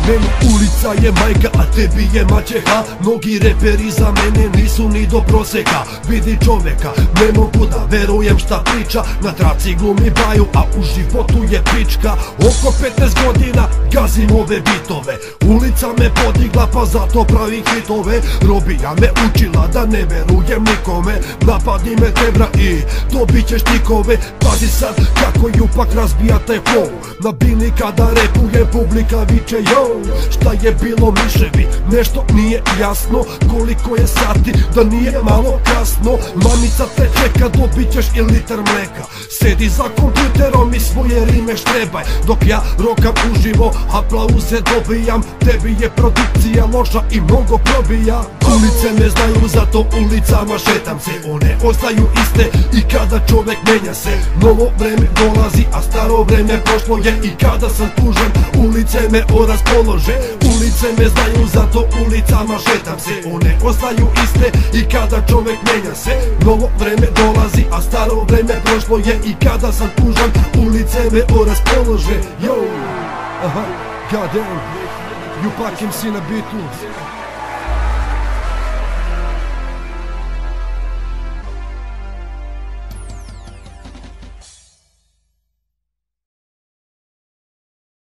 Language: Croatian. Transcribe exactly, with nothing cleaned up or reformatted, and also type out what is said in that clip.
Meni ulica je majka, a tebi je maćeha. Mnogi reperi za mene nisu ni do proseka. Vidi čoveka, ne mogu da verujem šta priča. Na traci glumi baju, a u životu je pička. Oko petnaest godina gazim ove bitove. Ulica me podigla pa zato pravim hitove. Robija me učila da ne verujem nikome. Napadi me tebra i dobit ćeš tikove. Pazi sad kako jupak razbija taj flow. Na bini kada repujem publika viče yo. Šta je bilo miševi, nešto nije jasno. Koliko je sati, da nije malo kasno. Mamica te čeka, dobit ćeš i litar mleka. Sedi za kompjuterom i svoje rime štrebaj. Dok ja rokam uživo, aplauze dobijam. Tebi je produkcija loša i mnogo probija. Ulice ne znaju, zato ulicama šetam se. One ostaju iste i kada čovek menja se. Novo vreme dolazi, a staro vreme prošlo je. I kada sam tužan, ulice me oraspolože. Ulice me znaju, zato ulicama šetam se. One ostaju iste i kada čovek menja se. Novo vreme dolazi, a staro vreme prošlo je. I kada sam tužan, ulice me oraspolože. Yo, aha, goddamn, Jupak em ce na bitu.